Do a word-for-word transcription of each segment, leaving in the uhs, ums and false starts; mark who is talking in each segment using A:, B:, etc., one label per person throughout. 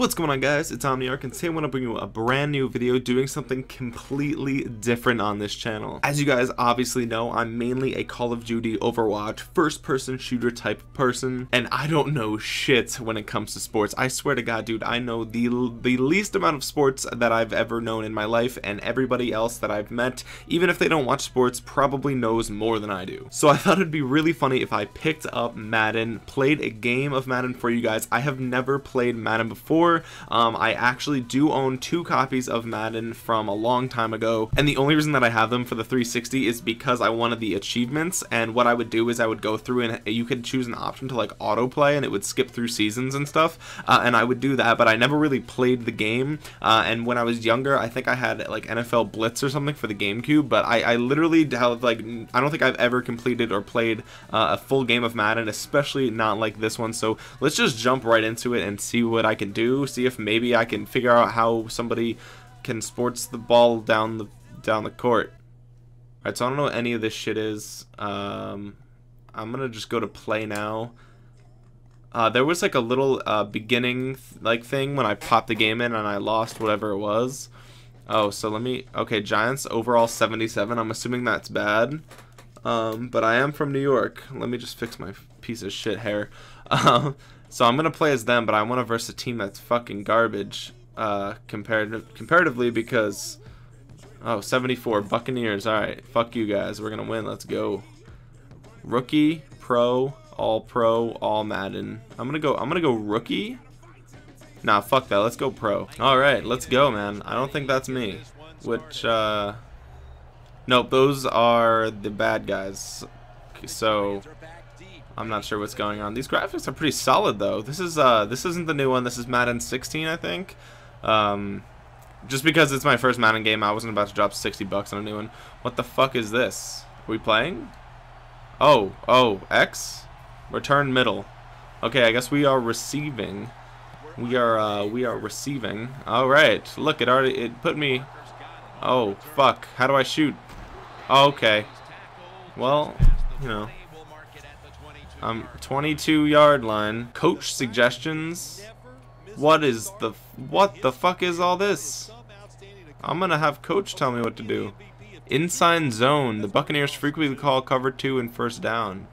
A: What's going on, guys? It's Omniarch, and today I want to bring you a brand new video doing something completely different on this channel. As you guys obviously know, I'm mainly a Call of Duty, Overwatch, first-person shooter type person, and I don't know shit when it comes to sports. I swear to God, dude, I know the, the least amount of sports that I've ever known in my life, and everybody else that I've met, even if they don't watch sports, probably knows more than I do. So I thought it'd be really funny if I picked up Madden, played a game of Madden for you guys. I have never played Madden before. Um, I actually do own two copies of Madden from a long time ago, and the only reason that I have them for the three sixty is because I wanted the achievements. And what I would do is I would go through and you could choose an option to like autoplay, and it would skip through seasons and stuff, uh, and I would do that, but I never really played the game. Uh, and when I was younger, I think I had like N F L Blitz or something for the GameCube, but I, I literally have like I don't think I've ever completed or played uh, a full game of Madden, especially not like this one. So let's just jump right into it and see what I can do. See if maybe I can figure out how somebody can sports the ball down the down the court. Alright, so I don't know what any of this shit is. Um, I'm gonna just go to play now. Uh, there was like a little uh, beginning th like thing when I popped the game in and I lost whatever it was. Oh, so let me. Okay, Giants overall seventy-seven. I'm assuming that's bad. Um, but I am from New York. Let me just fix my piece of shit hair. Um, So I'm gonna play as them, but I want to verse a team that's fucking garbage, uh, comparative comparatively because, oh, seventy-four Buccaneers. All right, fuck you guys. We're gonna win. Let's go. Rookie, pro, all pro, all Madden. I'm gonna go. I'm gonna go rookie. Nah, fuck that. Let's go pro. All right, let's go, man. I don't think that's me. Which, uh, nope, those are the bad guys. So I'm not sure what's going on. These graphics are pretty solid though. This is uh this isn't the new one. This is Madden sixteen, I think. Um just because it's my first Madden game, I wasn't about to drop sixty bucks on a new one. What the fuck is this? Are we playing? Oh, oh, X? Return middle. Okay, I guess we are receiving. We are uh we are receiving. All right. Look, it already it put me. Oh, fuck. How do I shoot? Oh, okay. Well, you know. Um, twenty-two yard line. Coach suggestions. What is the what the fuck is all this? I'm gonna have coach tell me what to do. Inside zone. The Buccaneers frequently call cover two and first down.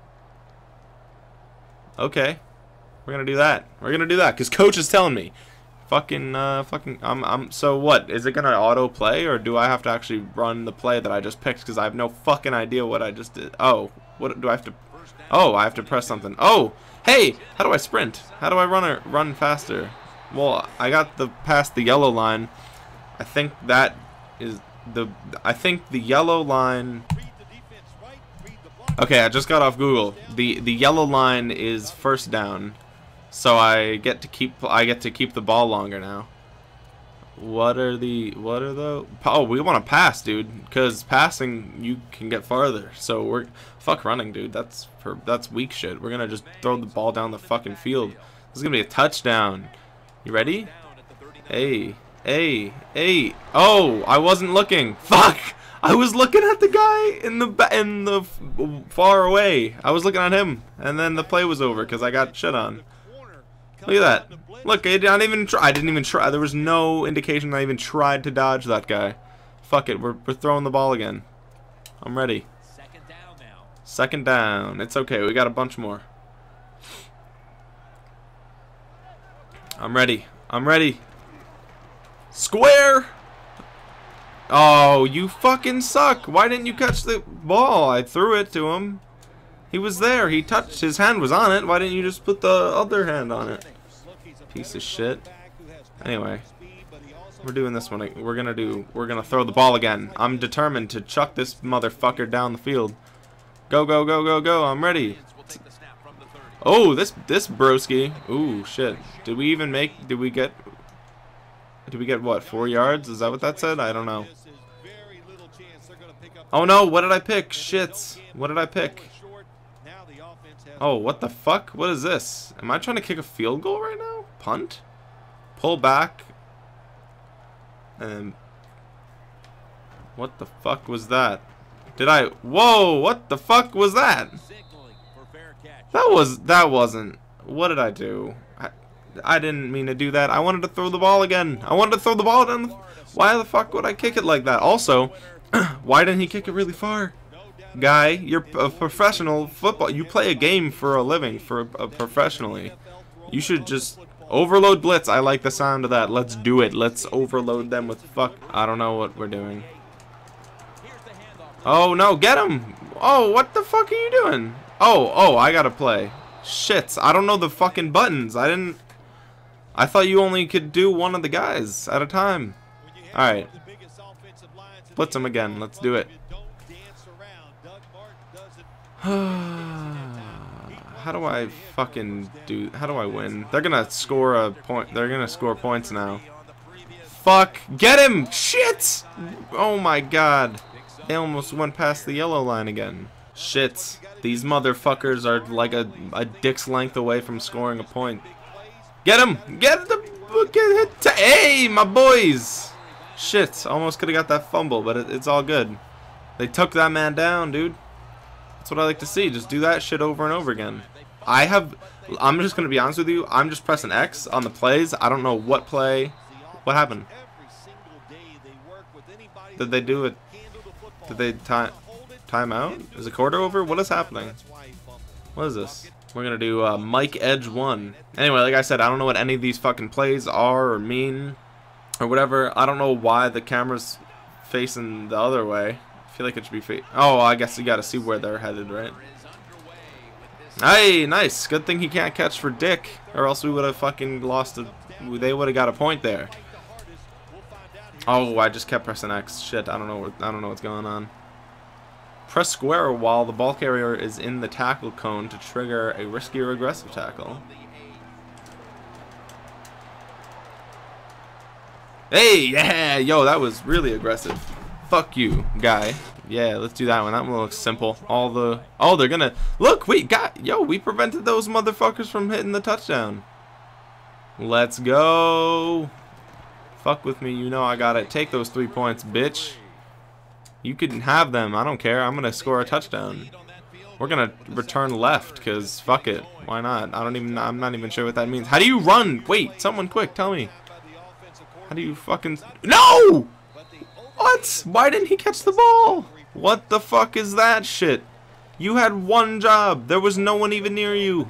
A: Okay, we're gonna do that. We're gonna do that because coach is telling me. Fucking uh, fucking. I'm I'm. So what? Is it gonna auto play or do I have to actually run the play that I just picked? Because I have no fucking idea what I just did. Oh, what do I have to? Oh, I have to press something. Oh, hey, how do I sprint? How do I run or run faster? Well, I got the past the yellow line. I think that is the. I think the yellow line. Okay, I just got off Google. The the yellow line is first down, so I get to keep. I get to keep the ball longer now. What are the what are the oh we want to pass, dude, because passing you can get farther. So we're fuck running, dude. That's for that's weak shit. We're gonna just throw the ball down the fucking field. This is gonna be a touchdown. You ready? Hey, hey, hey. Oh, I wasn't looking. Fuck. I was looking at the guy in the in the far away. I was looking at him, and then the play was over because I got shit on. Look at that. Look, I didn't even try. I didn't even try. There was no indication I even tried to dodge that guy. Fuck it. We're, we're throwing the ball again. I'm ready. Second down now. Second down. It's okay. We got a bunch more. I'm ready. I'm ready. Square. Oh, you fucking suck. Why didn't you catch the ball? I threw it to him. He was there. He touched. His hand was on it. Why didn't you just put the other hand on it? Piece of shit. Anyway, we're doing this one. We're gonna do. We're gonna throw the ball again. I'm determined to chuck this motherfucker down the field. Go, go, go, go, go. I'm ready. Oh, this this broski. Ooh, shit. Did we even make? Did we get? Did we get what? Four yards? Is that what that said? I don't know. Oh no! What did I pick? Shit! What did I pick? Oh, what the fuck? What is this? Am I trying to kick a field goal right now? Punt? Pull back? And what the fuck was that? Did I? Whoa! What the fuck was that? That was that wasn't. What did I do? I, I didn't mean to do that. I wanted to throw the ball again. I wanted to throw the ball down. The, why the fuck would I kick it like that? Also, why didn't he kick it really far? Guy, you're a professional football. You play a game for a living, for a, a professionally. You should just overload blitz. I like the sound of that. Let's do it. Let's overload them with fuck. I don't know what we're doing. Oh no, get him! Oh, what the fuck are you doing? Oh, oh, I gotta play. Shit, I don't know the fucking buttons. I didn't. I thought you only could do one of the guys at a time. Alright. Blitz him again. Let's do it. How do I fucking do? How do I win? They're gonna score a point. They're gonna score points now. Fuck! Get him! Shit! Oh my god. They almost went past the yellow line again. Shit. These motherfuckers are like a, a dick's length away from scoring a point. Get him! Get the... Get hit! Hey, my boys! Shit. Almost could have got that fumble, but it, it's all good. They took that man down, dude. That's what I like to see. Just do that shit over and over again. I have... I'm just going to be honest with you. I'm just pressing X on the plays. I don't know what play... What happened? Did they do it? Did they time time out? Is the quarter over? What is happening? What is this? We're gonna do uh, Mike Edge one. Anyway, like I said, I don't know what any of these fucking plays are or mean or whatever. I don't know why the camera's facing the other way. I feel like it should be fa- Oh, I guess you gotta see where they're headed, right? Hey, nice. Good thing he can't catch for dick, or else we would have fucking lost a. They would have got a point there. Oh, I just kept pressing X. Shit, I don't know. What, I don't know what's going on. Press square while the ball carrier is in the tackle cone to trigger a risky or aggressive tackle. Hey, yeah, yo, that was really aggressive. Fuck you, guy. Yeah, let's do that one. That one looks simple. All the oh, they're gonna look. We got yo. We prevented those motherfuckers from hitting the touchdown. Let's go. Fuck with me, you know I got it. Take those three points, bitch. You can have them. I don't care. I'm gonna score a touchdown. We're gonna return left, cause fuck it. Why not? I don't even. I'm not even sure what that means. How do you run? Wait, someone quick, tell me. How do you fucking? No! What? Why didn't he catch the ball? What the fuck is that shit? You had one job. There was no one even near you.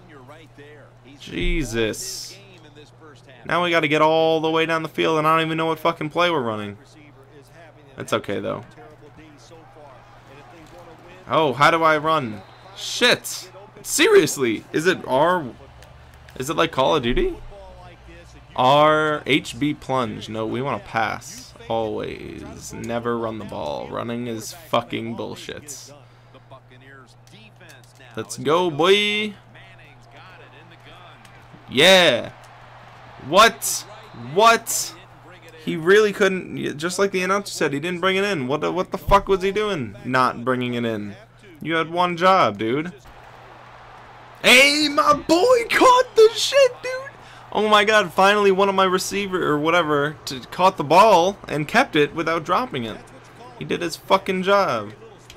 A: Jesus. Now we got to get all the way down the field, and I don't even know what fucking play we're running. That's okay, though. Oh, how do I run? Shit! Seriously! Is it R... Is it like Call of Duty? R... H B plunge. No, we want to pass. Always. Never run the ball. Running is fucking bullshit. Let's go, boy! Yeah! What? What? He really couldn't, just like the announcer said, he didn't bring it in. What the, what the fuck was he doing not bringing it in? You had one job, dude. Hey, my boy caught the shit, dude. Oh my god, finally one of my receiver or whatever to, caught the ball and kept it without dropping it. He did his fucking job.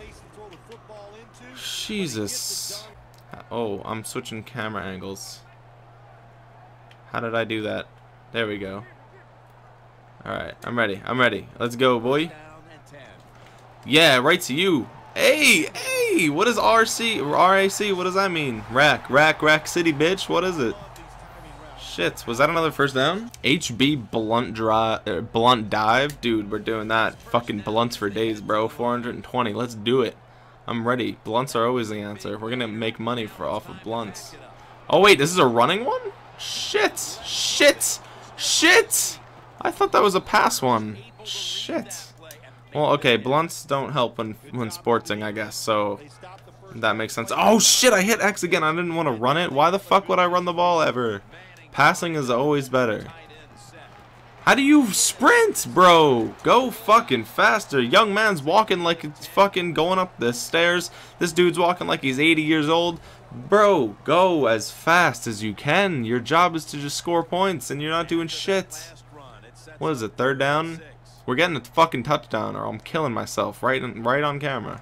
A: Jesus. Oh, I'm switching camera angles. How did I do that? There we go. Alright, I'm ready. I'm ready. Let's go, boy. Yeah, right to you. Hey, hey, what is R C or R A C? What does that mean? Rack, rack, rack city, bitch. What is it? Shit, was that another first down? H B blunt drive, er, blunt dive? Dude, we're doing that. Fucking blunts for days, bro. four hundred twenty. Let's do it. I'm ready. Blunts are always the answer. We're gonna make money for off of blunts. Oh, wait, this is a running one? Shit! Shit! Shit! I thought that was a pass one. Shit. Well, okay, blunts don't help when when sportsing, I guess, so that makes sense. Oh shit, I hit X again. I didn't want to run it. Why the fuck would I run the ball ever? Passing is always better. How do you sprint, bro? Go fucking faster. Young man's walking like it's fucking going up the stairs. This dude's walking like he's eighty years old. Bro, go as fast as you can. Your job is to just score points, and you're not doing shit. What is it, third down? We're getting a fucking touchdown, or I'm killing myself right on, right on camera.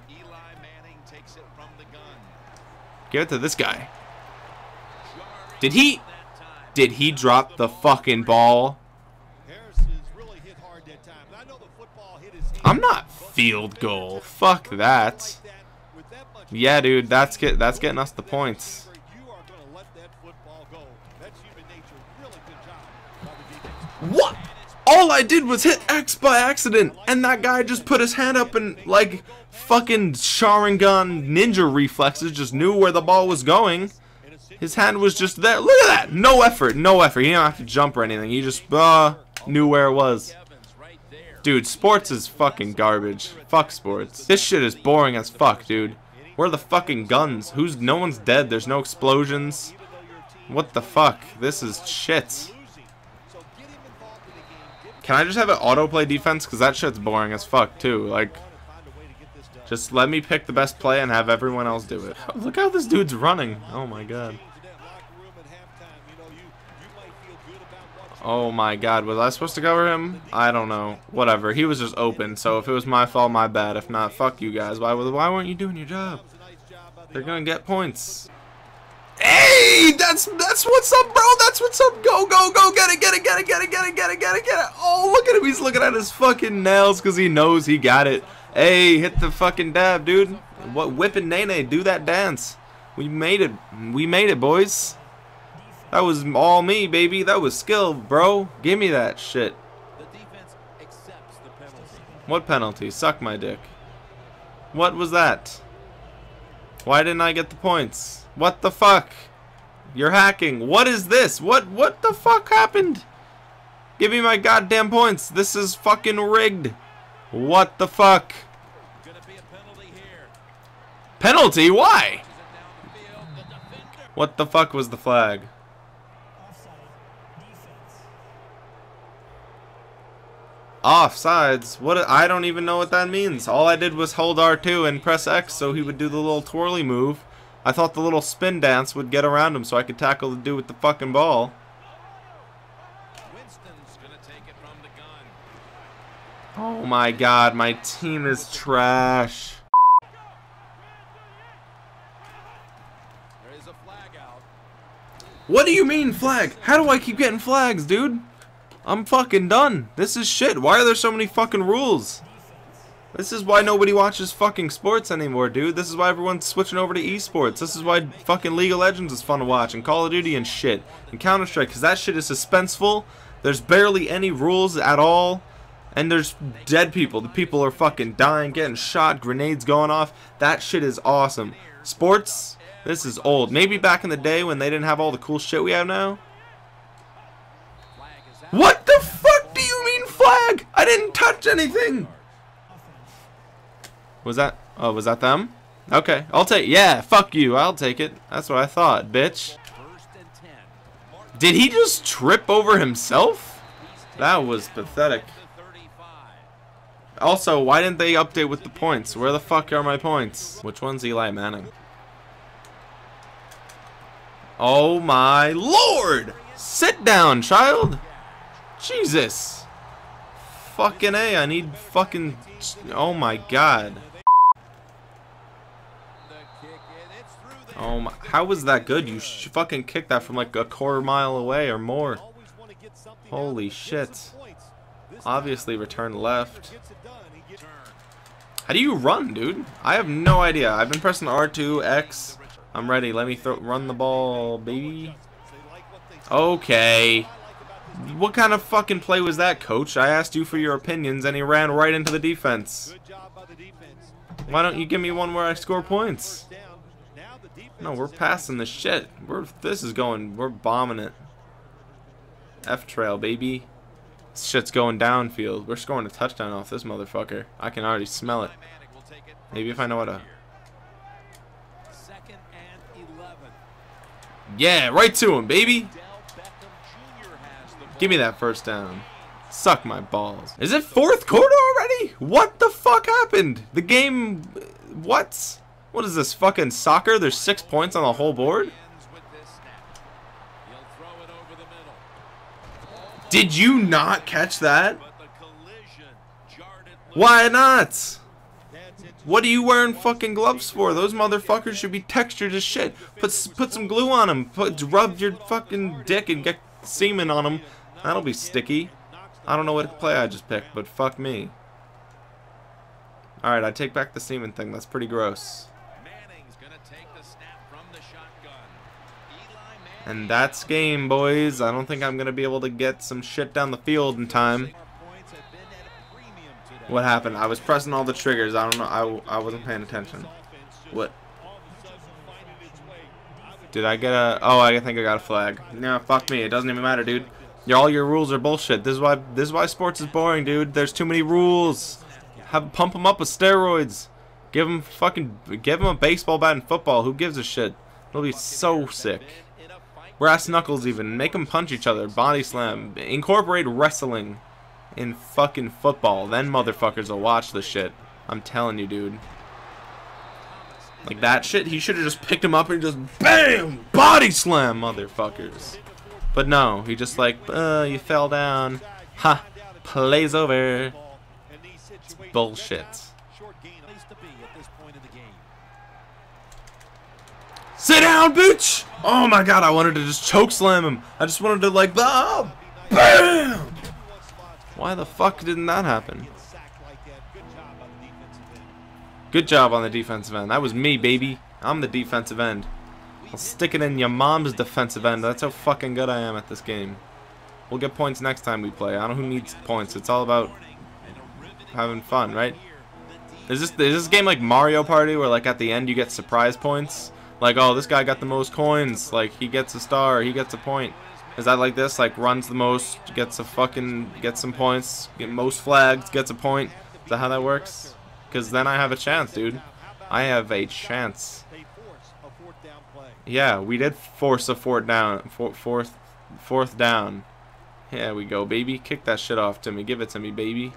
A: Give it to this guy. Did he? Did he drop the fucking ball? I'm not field goal. Fuck that. Yeah, dude, that's get that's getting us the points. What? All I did was hit X by accident, and that guy just put his hand up and like fucking Sharingan ninja reflexes, just knew where the ball was going. His hand was just there. Look at that. No effort. No effort. He didn't have to jump or anything. He just uh, knew where it was. Dude, sports is fucking garbage. Fuck sports. This shit is boring as fuck, dude. Where are the fucking guns? Who's? No one's dead. There's no explosions. What the fuck? This is shit. Can I just have an autoplay defense? Because that shit's boring as fuck, too. Like, just let me pick the best play and have everyone else do it. Look how this dude's running. Oh my god. Oh my god. Was I supposed to cover him? I don't know. Whatever. He was just open. So if it was my fault, my bad. If not, fuck you guys. Why, why weren't you doing your job? They're gonna get points. Hey! That's that's what's up, bro. That's what's up. Go, go, go. Get it, get it, get it, get it, get it, get it, get it, get it. Oh, look at him. He's looking at his fucking nails because he knows he got it. Hey, hit the fucking dab, dude. What whipping Nene? Do that dance. We made it. We made it, boys. That was all me, baby. That was skill, bro. Give me that shit. What penalty? Suck my dick. What was that? Why didn't I get the points? What the fuck? You're hacking. What is this? What what the fuck happened? Give me my goddamn points. This is fucking rigged. What the fuck? Penalty? Why? What the fuck was the flag? Offsides? What? I don't even know what that means. All I did was hold R two and press X so he would do the little twirly move. I thought the little spin dance would get around him so I could tackle the dude with the fucking ball. Oh my god, my team is trash. What do you mean flag? How do I keep getting flags, dude? I'm fucking done. This is shit. Why are there so many fucking rules? This is why nobody watches fucking sports anymore, dude. This is why everyone's switching over to esports. This is why fucking League of Legends is fun to watch, and Call of Duty and shit, and Counter-Strike, because that shit is suspenseful. There's barely any rules at all, and there's dead people. The people are fucking dying, getting shot, grenades going off. That shit is awesome. Sports, this is old. Maybe back in the day when they didn't have all the cool shit we have now. What the fuck do you mean flag? I didn't touch anything. Was that, oh, was that them? Okay, I'll take, yeah, fuck you, I'll take it. That's what I thought, bitch. Did he just trip over himself? That was pathetic. Also, why didn't they update with the points? Where the fuck are my points? Which one's Eli Manning? Oh my lord! Sit down, child! Jesus! Fucking A, I need fucking, oh my god. Oh my, how was that good? You sh fucking kicked that from like a quarter mile away or more. Holy shit. Obviously return left. How do you run, dude? I have no idea. I've been pressing R two, X. I'm ready. Let me throw, run the ball, baby. Okay. What kind of fucking play was that, coach? I asked you for your opinions and he ran right into the defense. Why don't you give me one where I score points? No, we're passing the shit. We're this is going. We're bombing it. F trail, baby. This shit's going downfield. We're scoring a touchdown off this motherfucker. I can already smell it. Maybe if I know how to. Yeah, right to him, baby. Give me that first down. Suck my balls. Is it fourth quarter already? What the fuck happened? The game. What? What is this, fucking soccer? There's six points on the whole board? Did you not catch that? Why not? What are you wearing fucking gloves for? Those motherfuckers should be textured as shit. Put put some glue on them. Put rub your fucking dick and get semen on him. That'll be sticky. I don't know what play I just picked, but fuck me. Alright, I take back the semen thing. That's pretty gross. And that's game, boys. I don't think I'm going to be able to get some shit down the field in time. What happened? I was pressing all the triggers. I don't know. I, I wasn't paying attention. What? Did I get a... Oh, I think I got a flag. Nah, fuck me. It doesn't even matter, dude. Your, all your rules are bullshit. This is why this is why sports is boring, dude. There's too many rules. Have pump them up with steroids. Give them fucking... Give them a baseball bat and football. Who gives a shit? It'll be so sick. Brass knuckles even. Make them punch each other. Body slam. Incorporate wrestling in fucking football. Then motherfuckers will watch the shit. I'm telling you, dude. Like that shit, he should have just picked him up and just BAM! Body slam, motherfuckers. But no, he just like, uh, you fell down. Ha! Plays over. It's bullshit. Sit down, bitch! Oh my god, I wanted to just choke slam him. I just wanted to like, oh, BAM! Why the fuck didn't that happen? Good job on the defensive end. That was me, baby. I'm the defensive end. I'll stick it in your mom's defensive end. That's how fucking good I am at this game. We'll get points next time we play. I don't know who needs points. It's all about having fun, right? Is this, is this game like Mario Party where like at the end you get surprise points? Like, oh, this guy got the most coins. Like, he gets a star. He gets a point. Is that like this? Like, runs the most, gets a fucking, gets some points. Get most flags, gets a point. Is that how that works? Because then I have a chance, dude. I have a chance. Yeah, we did force a fourth down. For, fourth, fourth down. Here we go, baby. Kick that shit off to me. Give it to me, baby.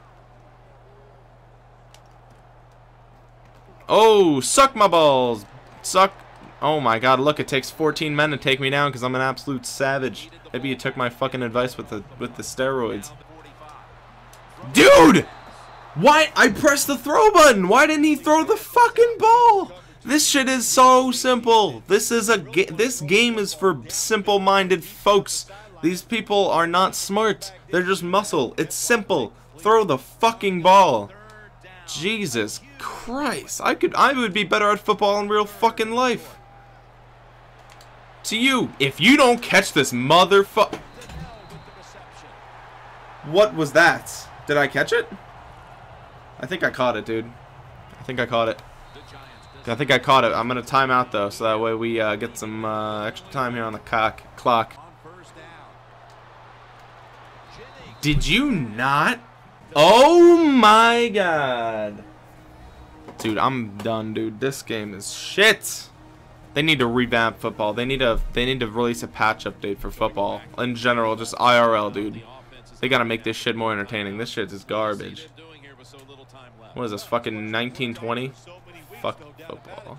A: Oh, suck my balls. Suck. Oh my god, look, it takes fourteen men to take me down because I'm an absolute savage. Maybe you took my fucking advice with the with the steroids. Dude! Why? I pressed the throw button. Why didn't he throw the fucking ball? This shit is so simple. This is a ga this game is for simple-minded folks. These people are not smart. They're just muscle. It's simple. Throw the fucking ball. Jesus Christ. I could I would be better at football in real fucking life. To you, if you don't catch this motherfucker. What was that? Did I catch it? I think I caught it, dude. I think I caught it. I think I caught it. I'm gonna time out though, so that way we uh, get some uh, extra time here on the cock clock. Did you not? Oh my god. Dude, I'm done, dude. This game is shit. They need to revamp football. They need to they need to release a patch update for football. In general, just I R L, dude. They gotta make this shit more entertaining. This shit is garbage. What is this, fucking nineteen twenty? Fuck football.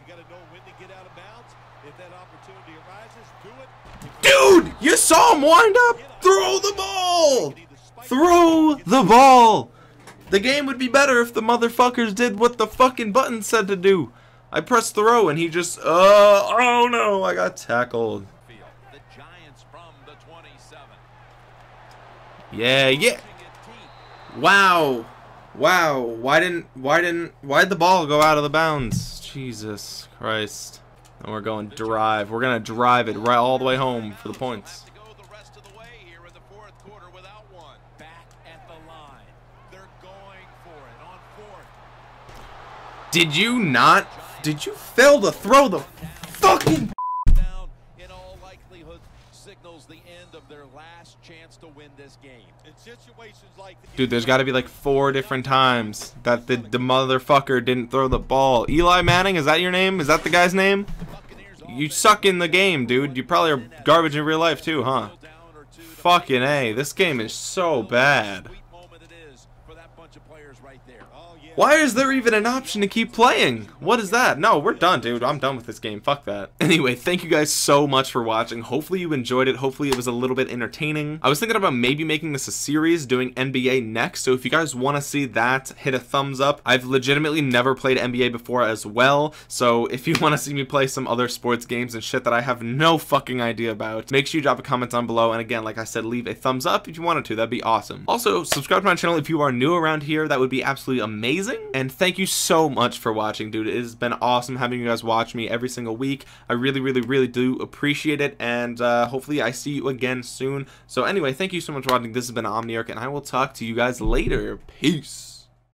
A: Dude! You saw him wind up! Throw the ball! Throw the ball! The game would be better if the motherfuckers did what the fucking button said to do. I pressed throw and he just, uh, oh no, I got tackled. Yeah, yeah. Wow. Wow. Why didn't, why didn't, why'd the ball go out of the bounds? Jesus Christ. And we're going drive. We're going to drive it right all the way home for the points. Did you not? Did you fail to throw the fucking
B: down? In all likelihood, signals the end of their last chance to win this game. In situations like this,
A: dude, there's got to be like four different times that the, the motherfucker didn't throw the ball. Eli Manning, is that your name? Is that the guy's name? You suck in the game, dude. You probably are garbage in real life too, huh? Fucking A. This game is so bad. Why is there even an option to keep playing? What is that? No, we're done, dude. I'm done with this game. Fuck that. Anyway, thank you guys so much for watching. Hopefully you enjoyed it. Hopefully it was a little bit entertaining. I was thinking about maybe making this a series, doing N B A next. So if you guys want to see that, hit a thumbs up. I've legitimately never played N B A before as well. So if you want to see me play some other sports games and shit that I have no fucking idea about, make sure you drop a comment down below. And again, like I said, leave a thumbs up if you wanted to. That'd be awesome. Also, subscribe to my channel if you are new around here. That would be absolutely amazing. And thank you so much for watching, dude. It has been awesome having you guys watch me every single week. I really, really, really do appreciate it. And uh, hopefully I see you again soon. So anyway, thank you so much for watching. This has been Omniarch, and I will talk to you guys later. Peace.